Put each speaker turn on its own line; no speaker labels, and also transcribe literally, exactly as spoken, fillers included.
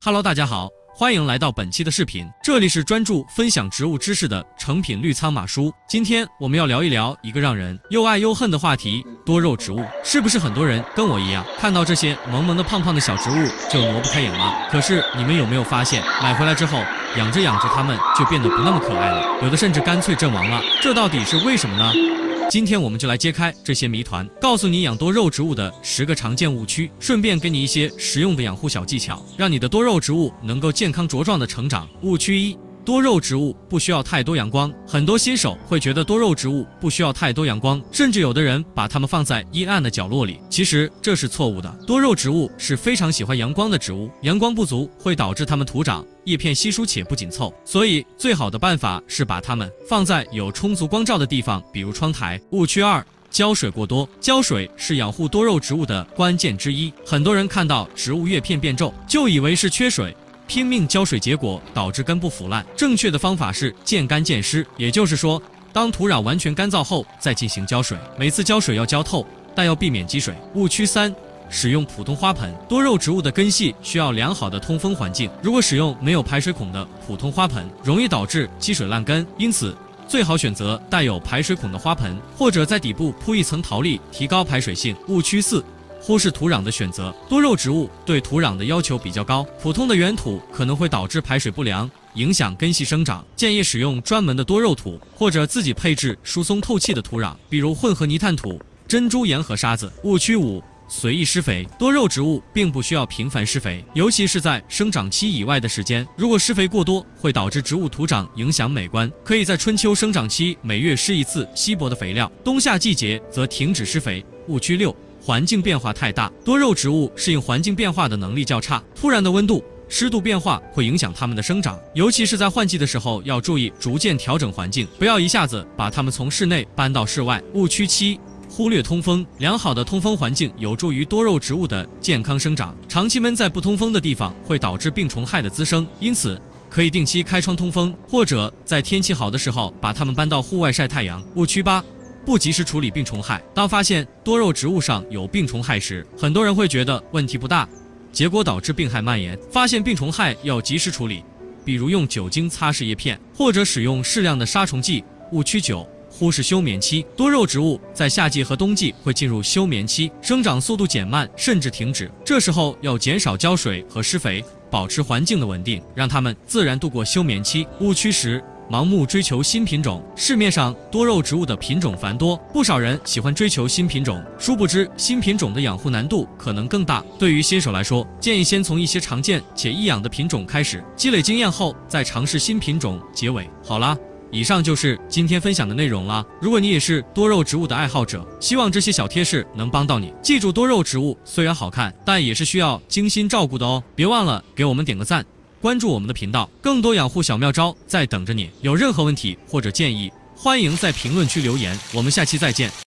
Hello， 大家好，欢迎来到本期的视频，这里是专注分享植物知识的成品绿苍马叔。今天我们要聊一聊一个让人又爱又恨的话题——多肉植物。是不是很多人跟我一样，看到这些萌萌的胖胖的小植物就挪不开眼了？可是你们有没有发现，买回来之后养着养着它们就变得不那么可爱了，有的甚至干脆阵亡了？这到底是为什么呢？今天我们就来揭开这些谜团，告诉你养多肉植物的十个常见误区，顺便给你一些实用的养护小技巧，让你的多肉植物能够健康茁壮的成长。误区一：多肉植物不需要太多阳光。很多新手会觉得多肉植物不需要太多阳光，甚至有的人把它们放在阴暗的角落里。其实这是错误的。多肉植物是非常喜欢阳光的植物，阳光不足会导致它们徒长，叶片稀疏且不紧凑，所以最好的办法是把它们放在有充足光照的地方，比如窗台。误区二：浇水过多。浇水是养护多肉植物的关键之一。很多人看到植物叶片变皱，就以为是缺水，拼命浇水，结果导致根部腐烂。正确的方法是见干见湿，也就是说，当土壤完全干燥后再进行浇水，每次浇水要浇透，但要避免积水。误区三：使用普通花盆。多肉植物的根系需要良好的通风环境，如果使用没有排水孔的普通花盆，容易导致积水烂根，因此最好选择带有排水孔的花盆，或者在底部铺一层陶粒，提高排水性。误区四：忽视土壤的选择。多肉植物对土壤的要求比较高，普通的原土可能会导致排水不良，影响根系生长。建议使用专门的多肉土，或者自己配置疏松透气的土壤，比如混合泥炭土、珍珠岩和沙子。误区五：随意施肥。多肉植物并不需要频繁施肥，尤其是在生长期以外的时间，如果施肥过多，会导致植物徒长，影响美观。可以在春秋生长期每月施一次稀薄的肥料，冬夏季节则停止施肥。误区六：环境变化太大。多肉植物适应环境变化的能力较差，突然的温度、湿度变化会影响它们的生长，尤其是在换季的时候，要注意逐渐调整环境，不要一下子把它们从室内搬到室外。误区七：忽略通风。良好的通风环境有助于多肉植物的健康生长，长期闷在不通风的地方会导致病虫害的滋生，因此可以定期开窗通风，或者在天气好的时候把它们搬到户外晒太阳。误区八：不及时处理病虫害。当发现多肉植物上有病虫害时，很多人会觉得问题不大，结果导致病害蔓延。发现病虫害要及时处理，比如用酒精擦拭叶片，或者使用适量的杀虫剂。误区九：忽视休眠期。多肉植物在夏季和冬季会进入休眠期，生长速度减慢甚至停止，这时候要减少浇水和施肥，保持环境的稳定，让它们自然度过休眠期。误区十：盲目追求新品种。市面上多肉植物的品种繁多，不少人喜欢追求新品种，殊不知新品种的养护难度可能更大。对于新手来说，建议先从一些常见且易养的品种开始，积累经验后再尝试新品种。结尾好啦，以上就是今天分享的内容了。如果你也是多肉植物的爱好者，希望这些小贴士能帮到你。记住，多肉植物虽然好看，但也是需要精心照顾的哦。别忘了给我们点个赞，关注我们的频道，更多养护小妙招在等着你。有任何问题或者建议，欢迎在评论区留言。我们下期再见。